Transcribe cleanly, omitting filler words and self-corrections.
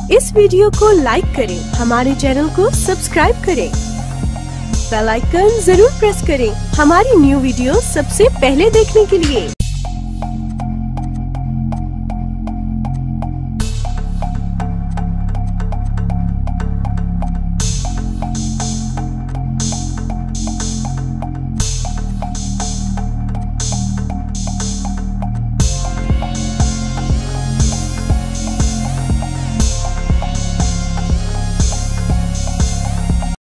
इस वीडियो को लाइक करें, हमारे चैनल को सब्सक्राइब करें, बेल आइकन जरूर प्रेस करें हमारी न्यू वीडियो सबसे पहले देखने के लिए।